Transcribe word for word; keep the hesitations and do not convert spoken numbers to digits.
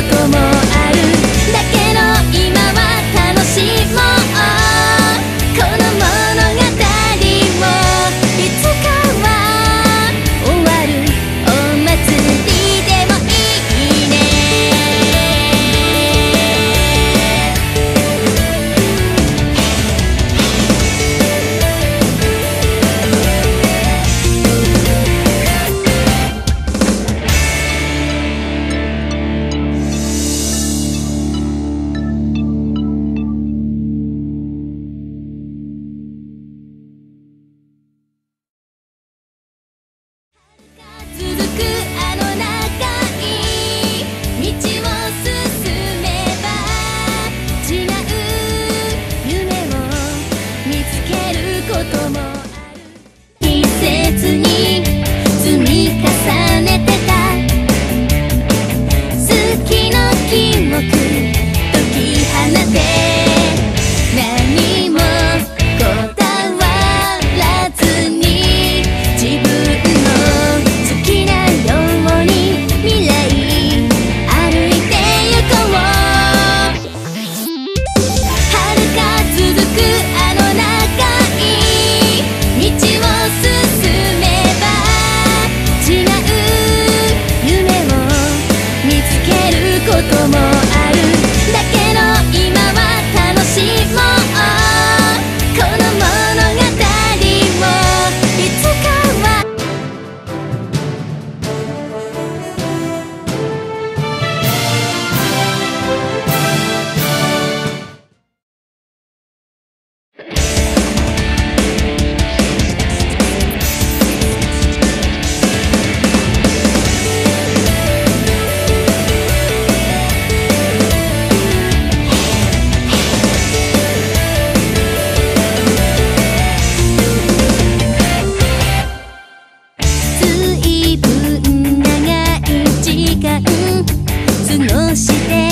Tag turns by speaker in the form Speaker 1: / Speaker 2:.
Speaker 1: こともある。だけど今は楽しもう。この物語もいつかは終わる。お祭りでもいいね。続くあの長い道を進めば違う夢を見つけることもある。季節に積み重ねてた好きの気目解き放て何もこだわらずに自分の好きなように未来歩いてゆこう。遥か続くあの長い道を進めば違う夢を見つけることもある。だけど今は楽しもう。この物語もいつかはずいぶん長い時間過ごして